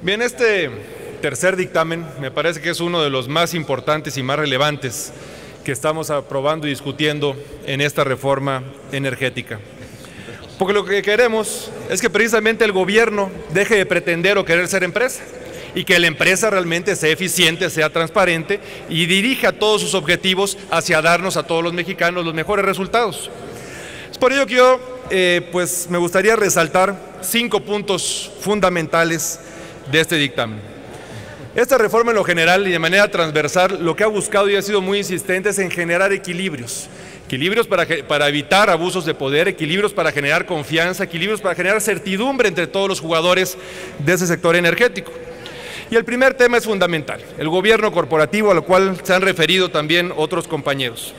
Bien, este tercer dictamen me parece que es uno de los más importantes y más relevantes que estamos aprobando y discutiendo en esta reforma energética. Porque lo que queremos es que precisamente el gobierno deje de pretender o querer ser empresa y que la empresa realmente sea eficiente, sea transparente y dirija todos sus objetivos hacia darnos a todos los mexicanos los mejores resultados. Es por ello que yo pues me gustaría resaltar 5 puntos fundamentales de este dictamen. Esta reforma en lo general y de manera transversal lo que ha buscado y ha sido muy insistente es en generar equilibrios para evitar abusos de poder, equilibrios para generar confianza, equilibrios para generar certidumbre entre todos los jugadores de ese sector energético. Y el primer tema es fundamental, el gobierno corporativo, a lo cual se han referido también otros compañeros.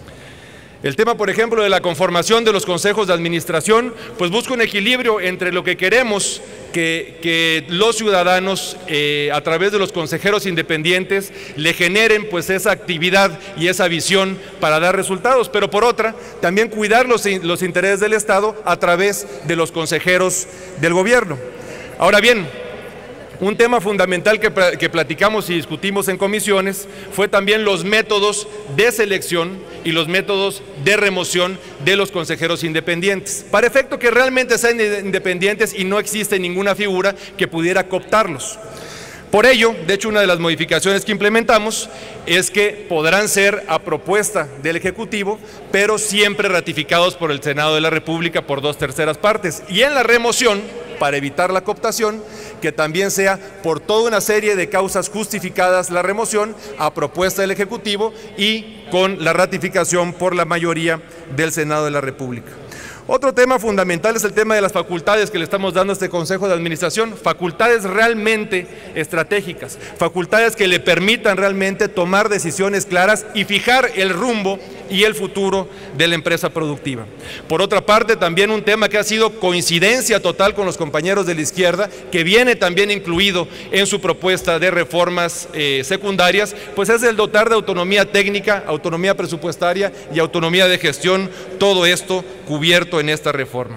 El tema, por ejemplo, de la conformación de los consejos de administración, pues busca un equilibrio entre lo que queremos que los ciudadanos, a través de los consejeros independientes, le generen pues esa actividad y esa visión para dar resultados, pero por otra, también cuidar los intereses del Estado a través de los consejeros del gobierno. Ahora bien, un tema fundamental que platicamos y discutimos en comisiones fue también los métodos de selección y los métodos de remoción de los consejeros independientes, para efecto que realmente sean independientes y no existe ninguna figura que pudiera cooptarlos. Por ello, de hecho, una de las modificaciones que implementamos es que podrán ser a propuesta del Ejecutivo, pero siempre ratificados por el Senado de la República por 2/3 partes. Y en la remoción, para evitar la cooptación, que también sea por toda una serie de causas justificadas la remoción a propuesta del Ejecutivo y con la ratificación por la mayoría del Senado de la República. Otro tema fundamental es el tema de las facultades que le estamos dando a este Consejo de Administración, facultades realmente estratégicas, facultades que le permitan realmente tomar decisiones claras y fijar el rumbo y el futuro de la empresa productiva. Por otra parte, también un tema que ha sido coincidencia total con los compañeros de la izquierda, que viene también incluido en su propuesta de reformas secundarias, pues es el dotar de autonomía técnica, autonomía presupuestaria y autonomía de gestión, todo esto cubierto en esta reforma.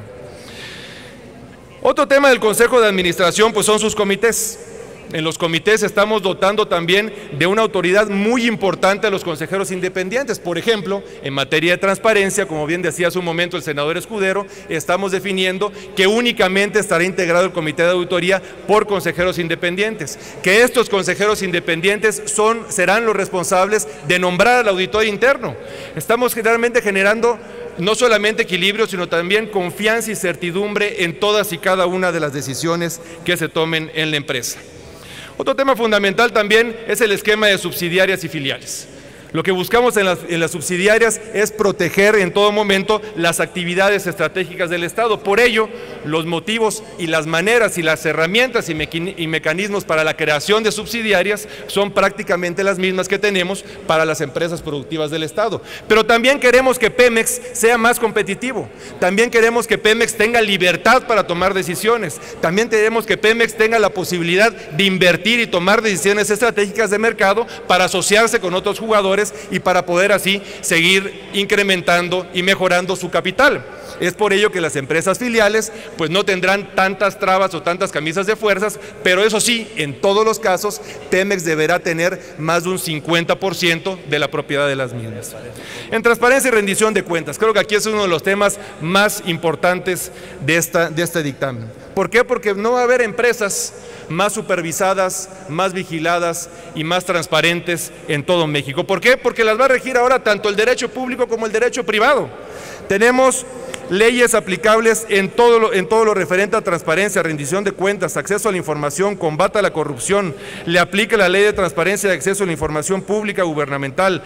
Otro tema del Consejo de Administración pues son sus comités. En los comités estamos dotando también de una autoridad muy importante a los consejeros independientes. Por ejemplo, en materia de transparencia, como bien decía hace un momento el senador Escudero, estamos definiendo que únicamente estará integrado el comité de auditoría por consejeros independientes, que estos consejeros independientes serán los responsables de nombrar al auditor interno. Estamos realmente generando no solamente equilibrio, sino también confianza y certidumbre en todas y cada una de las decisiones que se tomen en la empresa. Otro tema fundamental también es el esquema de subsidiarias y filiales. Lo que buscamos en las subsidiarias es proteger en todo momento las actividades estratégicas del Estado. Por ello, los motivos y las maneras y las herramientas y mecanismos para la creación de subsidiarias son prácticamente las mismas que tenemos para las empresas productivas del Estado. Pero también queremos que Pemex sea más competitivo. También queremos que Pemex tenga libertad para tomar decisiones. También queremos que Pemex tenga la posibilidad de invertir y tomar decisiones estratégicas de mercado para asociarse con otros jugadores y para poder así seguir incrementando y mejorando su capital. Es por ello que las empresas filiales pues no tendrán tantas trabas o tantas camisas de fuerzas, pero eso sí, en todos los casos, Pemex deberá tener más de un 50% de la propiedad de las mismas. En transparencia y rendición de cuentas, creo que aquí es uno de los temas más importantes de este dictamen. ¿Por qué? Porque no va a haber empresas más supervisadas, más vigiladas y más transparentes en todo México. ¿Por qué? Porque las va a regir ahora tanto el derecho público como el derecho privado. Tenemos leyes aplicables en todo lo referente a transparencia, rendición de cuentas, acceso a la información, combate a la corrupción. Le aplica la Ley de Transparencia de Acceso a la Información Pública Gubernamental.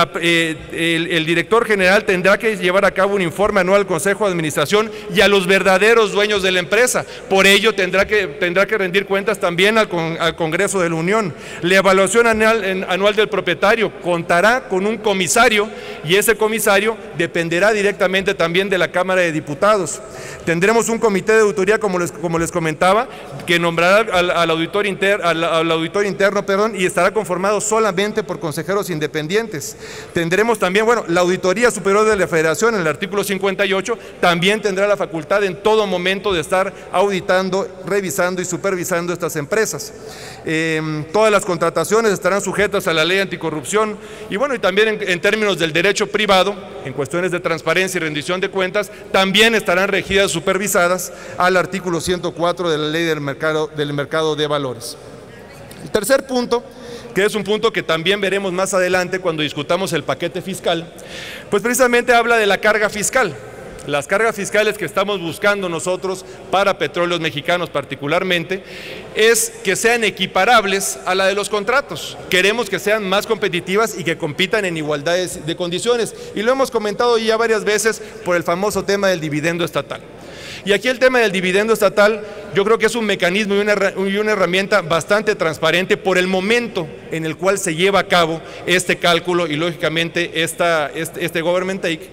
El director general tendrá que llevar a cabo un informe anual al Consejo de Administración y a los verdaderos dueños de la empresa. Por ello tendrá que rendir cuentas también al Congreso de la Unión. La evaluación anual del propietario contará con un comisario y ese comisario dependerá directamente también de la Cámara Cámara de Diputados. Tendremos un comité de auditoría, como les comentaba, que nombrará al auditor interno, y estará conformado solamente por consejeros independientes. Tendremos también, la Auditoría Superior de la Federación, en el artículo 58, también tendrá la facultad en todo momento de estar auditando, revisando y supervisando estas empresas. Todas las contrataciones estarán sujetas a la ley anticorrupción y también en términos del derecho privado, en cuestiones de transparencia y rendición de cuentas, también estarán regidas, supervisadas al artículo 104 de la ley del mercado de valores. El tercer punto, que es un punto que también veremos más adelante cuando discutamos el paquete fiscal, pues precisamente habla de la carga fiscal. Las cargas fiscales que estamos buscando nosotros para Petróleos Mexicanos particularmente es que sean equiparables a la de los contratos. Queremos que sean más competitivas y que compitan en igualdad de condiciones. Y lo hemos comentado ya varias veces por el famoso tema del dividendo estatal. Y aquí el tema del dividendo estatal, yo creo que es un mecanismo y una herramienta bastante transparente por el momento en el cual se lleva a cabo este cálculo y lógicamente este government take,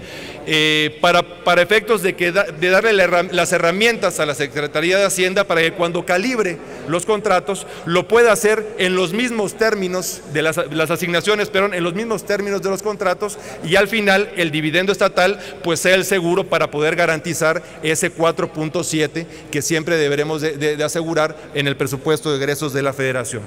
para efectos de darle las herramientas a la Secretaría de Hacienda para que cuando calibre los contratos lo pueda hacer en los mismos términos de las asignaciones, en los mismos términos de los contratos, y al final el dividendo estatal pues sea el seguro para poder garantizar ese 4.7 que siempre deberemos de asegurar en el presupuesto de egresos de la Federación.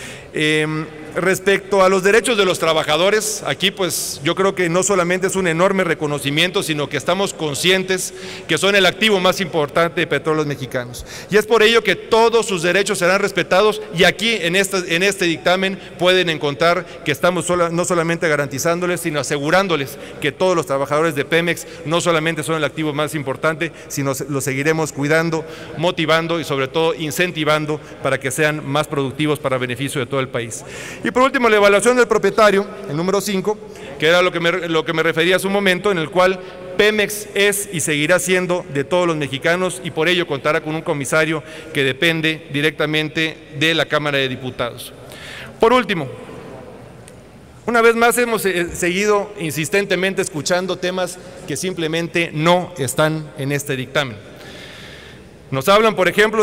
Respecto a los derechos de los trabajadores, aquí pues yo creo que no solamente es un enorme reconocimiento, sino que estamos conscientes que son el activo más importante de Petróleos Mexicanos. Y es por ello que todos sus derechos serán respetados, y aquí en este dictamen pueden encontrar que estamos no solamente garantizándoles, sino asegurándoles que todos los trabajadores de Pemex no solamente son el activo más importante, sino los seguiremos cuidando, motivando y sobre todo incentivando para que sean más productivos para beneficio de todo el país. Y por último, la evaluación del propietario, el número 5, que era lo que me refería hace un momento, en el cual Pemex es y seguirá siendo de todos los mexicanos y por ello contará con un comisario que depende directamente de la Cámara de Diputados. Por último, una vez más hemos seguido insistentemente escuchando temas que simplemente no están en este dictamen. Nos hablan, por ejemplo,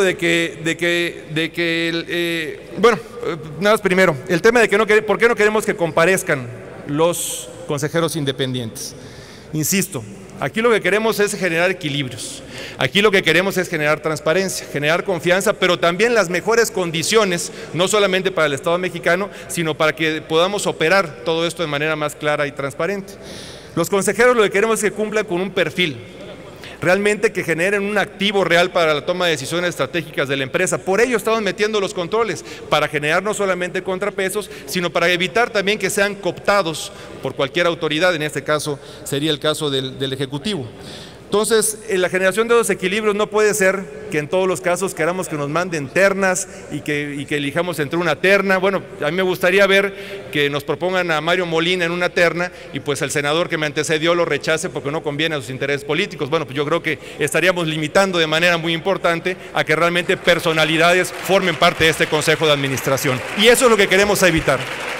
nada más primero, el tema de por qué no queremos que comparezcan los consejeros independientes. Insisto, aquí lo que queremos es generar equilibrios, aquí lo que queremos es generar transparencia, generar confianza, pero también las mejores condiciones, no solamente para el Estado mexicano, sino para que podamos operar todo esto de manera más clara y transparente. Los consejeros lo que queremos es que cumplan con un perfil, realmente que generen un activo real para la toma de decisiones estratégicas de la empresa. Por ello estamos metiendo los controles, para generar no solamente contrapesos, sino para evitar también que sean cooptados por cualquier autoridad, en este caso sería el caso del Ejecutivo. Entonces, la generación de los equilibrios no puede ser que en todos los casos queramos que nos manden ternas y que elijamos entre una terna. Bueno, a mí me gustaría ver que nos propongan a Mario Molina en una terna y pues el senador que me antecedió lo rechace porque no conviene a sus intereses políticos. Bueno, pues yo creo que estaríamos limitando de manera muy importante a que realmente personalidades formen parte de este Consejo de Administración. Y eso es lo que queremos evitar.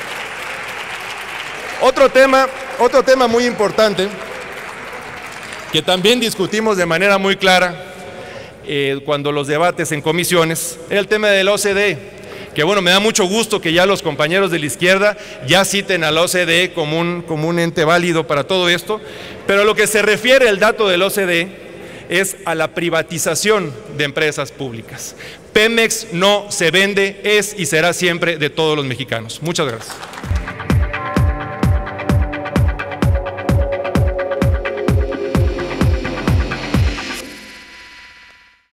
Otro tema muy importante que también discutimos de manera muy clara cuando los debates en comisiones, era el tema de la OCDE, que me da mucho gusto que ya los compañeros de la izquierda ya citen a la OCDE como un ente válido para todo esto, pero a lo que se refiere el dato de la OCDE es a la privatización de empresas públicas. Pemex no se vende, es y será siempre de todos los mexicanos. Muchas gracias.